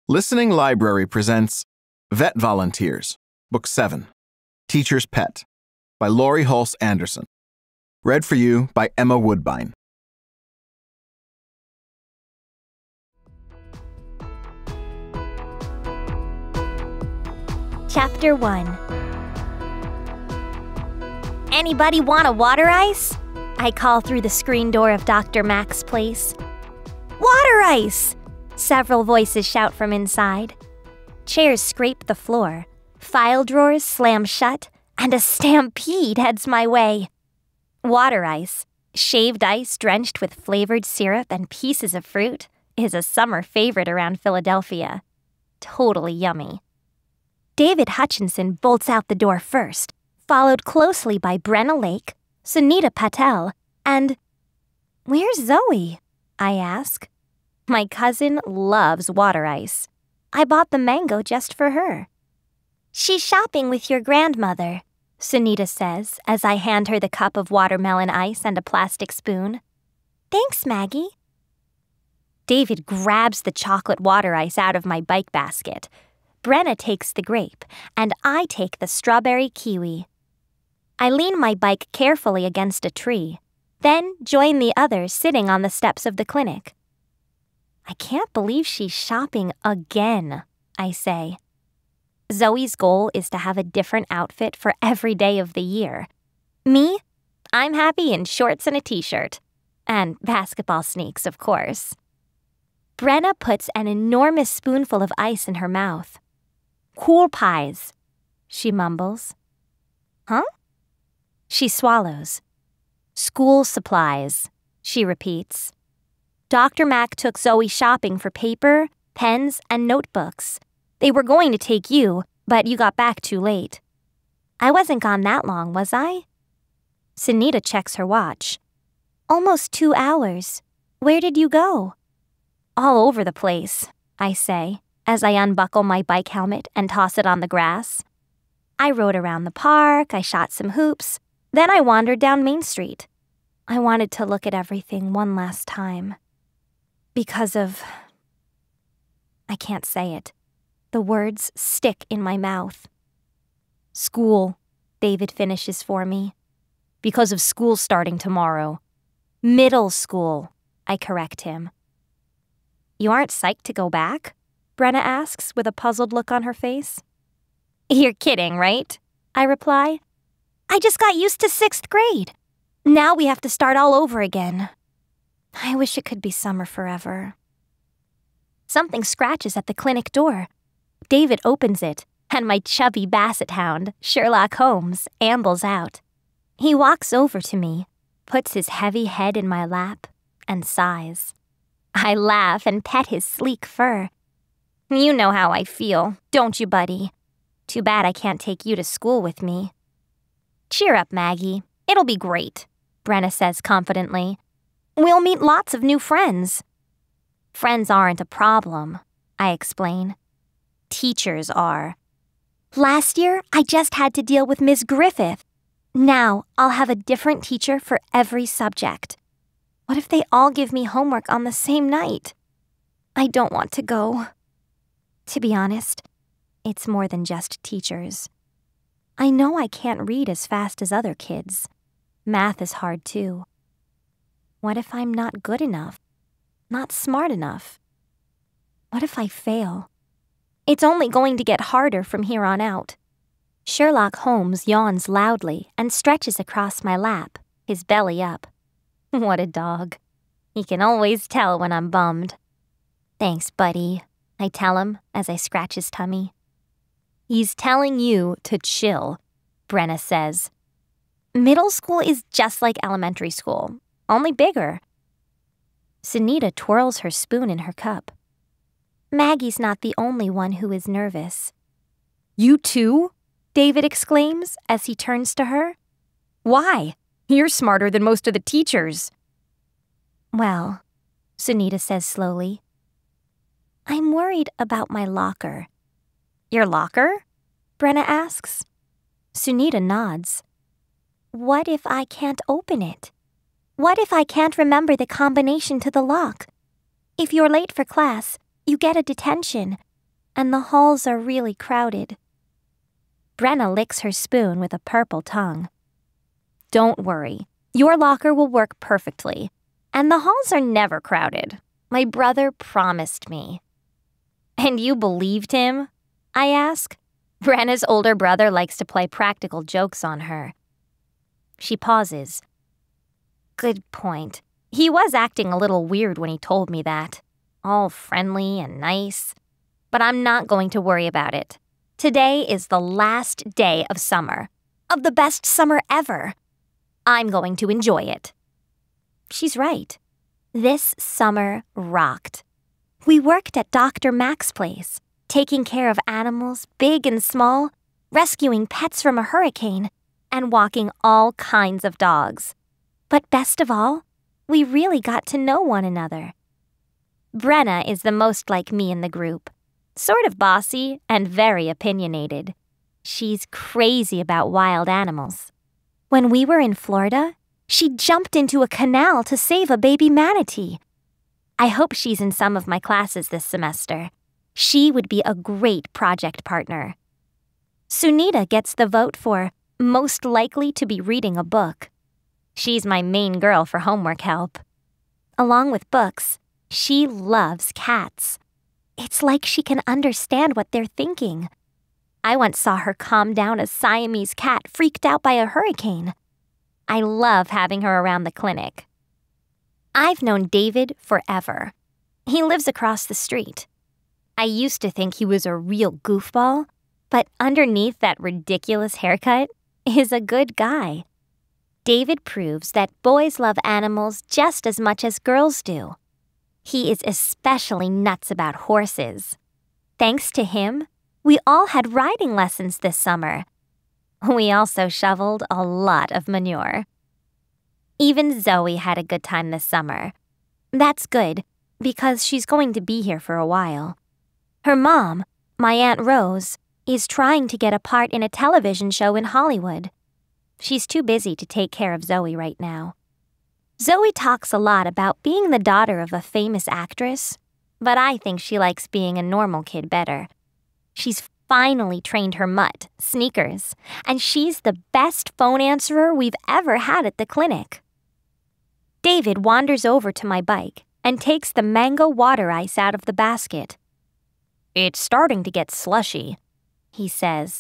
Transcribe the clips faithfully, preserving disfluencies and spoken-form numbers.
Listening Library presents Vet Volunteers, Book seven, Teacher's Pet, by Laurie Halse Anderson. Read for you by Emma Woodbine. Chapter one. Anybody want a water ice? I call through the screen door of Doctor Mac's place. Water ice! Several voices shout from inside. Chairs scrape the floor, file drawers slam shut, and a stampede heads my way. Water ice, shaved ice drenched with flavored syrup and pieces of fruit, is a summer favorite around Philadelphia. Totally yummy. David Hutchinson bolts out the door first, followed closely by Brenna Lake, Sunita Patel, and... Where's Zoe? I ask. My cousin loves water ice. I bought the mango just for her. She's shopping with your grandmother, Sunita says as I hand her the cup of watermelon ice and a plastic spoon. Thanks, Maggie. David grabs the chocolate water ice out of my bike basket. Brenna takes the grape, and I take the strawberry kiwi. I lean my bike carefully against a tree, then join the others sitting on the steps of the clinic. I can't believe she's shopping again, I say. Zoe's goal is to have a different outfit for every day of the year. Me? I'm happy in shorts and a t-shirt. And basketball sneaks, of course. Brenna puts an enormous spoonful of ice in her mouth. Cool pies, she mumbles. Huh? She swallows. School supplies, she repeats. Doctor Mac took Zoe shopping for paper, pens, and notebooks. They were going to take you, but you got back too late. I wasn't gone that long, was I? Sunita checks her watch. Almost two hours. Where did you go? All over the place, I say, as I unbuckle my bike helmet and toss it on the grass. I rode around the park, I shot some hoops, then I wandered down Main Street. I wanted to look at everything one last time. Because of... I can't say it. The words stick in my mouth. School, David finishes for me. Because of school starting tomorrow. Middle school, I correct him. You aren't psyched to go back? Brenna asks with a puzzled look on her face. You're kidding, right? I reply. I just got used to sixth grade. Now we have to start all over again. I wish it could be summer forever. Something scratches at the clinic door. David opens it, and my chubby basset hound, Sherlock Holmes, ambles out. He walks over to me, puts his heavy head in my lap, and sighs. I laugh and pet his sleek fur. You know how I feel, don't you, buddy? Too bad I can't take you to school with me. Cheer up, Maggie. It'll be great, Brenna says confidently. We'll meet lots of new friends. Friends aren't a problem, I explain. Teachers are. Last year, I just had to deal with Miss Griffith. Now, I'll have a different teacher for every subject. What if they all give me homework on the same night? I don't want to go. To be honest, it's more than just teachers. I know I can't read as fast as other kids. Math is hard too. What if I'm not good enough? Not smart enough? What if I fail? It's only going to get harder from here on out. Sherlock Holmes yawns loudly and stretches across my lap, his belly up. What a dog. He can always tell when I'm bummed. Thanks, buddy, I tell him as I scratch his tummy. He's telling you to chill, Brenna says. Middle school is just like elementary school. Only bigger. Sunita twirls her spoon in her cup. Maggie's not the only one who is nervous. You too? David exclaims as he turns to her. Why? You're smarter than most of the teachers. Well, Sunita says slowly, I'm worried about my locker. Your locker? Brenna asks. Sunita nods. What if I can't open it? What if I can't remember the combination to the lock? If you're late for class, you get a detention, and the halls are really crowded. Brenna licks her spoon with a purple tongue. Don't worry, your locker will work perfectly, and the halls are never crowded. My brother promised me. And you believed him? I ask. Brenna's older brother likes to play practical jokes on her. She pauses. Good point. He was acting a little weird when he told me that. All friendly and nice. But I'm not going to worry about it. Today is the last day of summer. Of the best summer ever. I'm going to enjoy it. She's right. This summer rocked. We worked at Doctor Mac's place, taking care of animals, big and small, rescuing pets from a hurricane, and walking all kinds of dogs. But best of all, we really got to know one another. Brenna is the most like me in the group, sort of bossy and very opinionated. She's crazy about wild animals. When we were in Florida, she jumped into a canal to save a baby manatee. I hope she's in some of my classes this semester. She would be a great project partner. Sunita gets the vote for most likely to be reading a book. She's my main girl for homework help. Along with books, she loves cats. It's like she can understand what they're thinking. I once saw her calm down a Siamese cat freaked out by a hurricane. I love having her around the clinic. I've known David forever. He lives across the street. I used to think he was a real goofball, but underneath that ridiculous haircut is a good guy. David proves that boys love animals just as much as girls do. He is especially nuts about horses. Thanks to him, we all had riding lessons this summer. We also shoveled a lot of manure. Even Zoe had a good time this summer. That's good, because she's going to be here for a while. Her mom, my Aunt Rose, is trying to get a part in a television show in Hollywood. She's too busy to take care of Zoe right now. Zoe talks a lot about being the daughter of a famous actress, but I think she likes being a normal kid better. She's finally trained her mutt, Sneakers, and she's the best phone answerer we've ever had at the clinic. David wanders over to my bike and takes the mango water ice out of the basket. It's starting to get slushy, he says.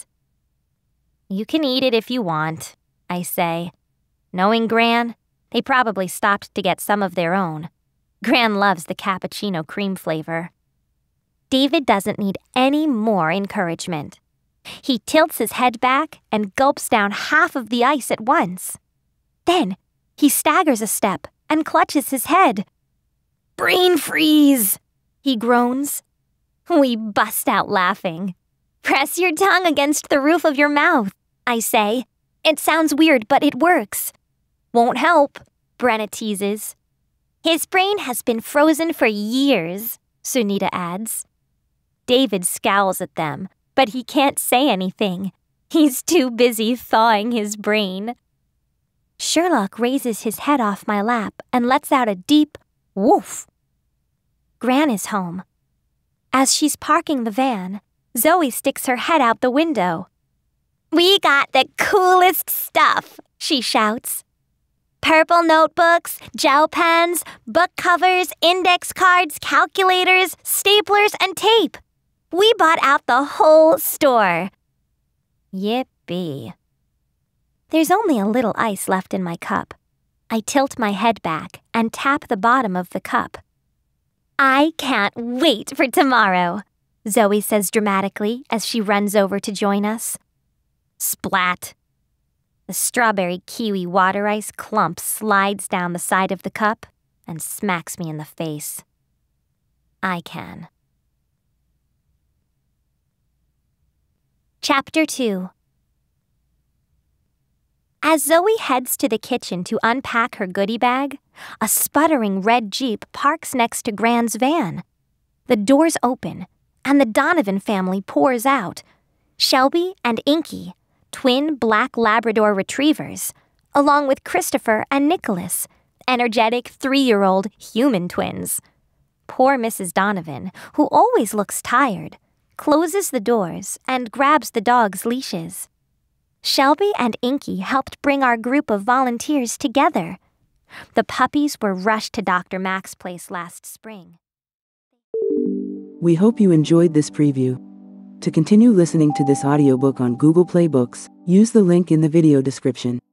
You can eat it if you want, I say. Knowing Gran, they probably stopped to get some of their own. Gran loves the cappuccino cream flavor. David doesn't need any more encouragement. He tilts his head back and gulps down half of the ice at once. Then he staggers a step and clutches his head. Brain freeze, he groans. We bust out laughing. Press your tongue against the roof of your mouth, I say. It sounds weird, but it works. Won't help, Brenna teases. His brain has been frozen for years, Sunita adds. David scowls at them, but he can't say anything. He's too busy thawing his brain. Sherlock raises his head off my lap and lets out a deep woof. Gran is home. As she's parking the van, Zoe sticks her head out the window. We got the coolest stuff, she shouts. Purple notebooks, gel pens, book covers, index cards, calculators, staplers, and tape. We bought out the whole store. Yippee. There's only a little ice left in my cup. I tilt my head back and tap the bottom of the cup. I can't wait for tomorrow, Zoe says dramatically as she runs over to join us. Splat. The strawberry kiwi water ice clump slides down the side of the cup and smacks me in the face. I can. Chapter two. As Zoe heads to the kitchen to unpack her goodie bag, a sputtering red Jeep parks next to Gran's van. The doors open, and the Donovan family pours out. Shelby and Inky, twin black Labrador retrievers, along with Christopher and Nicholas, energetic three-year-old human twins. Poor Missus Donovan, who always looks tired, closes the doors, and grabs the dog's leashes. Shelby and Inky helped bring our group of volunteers together. The puppies were rushed to Doctor Mac's place last spring. We hope you enjoyed this preview. To continue listening to this audiobook on Google Play Books, use the link in the video description.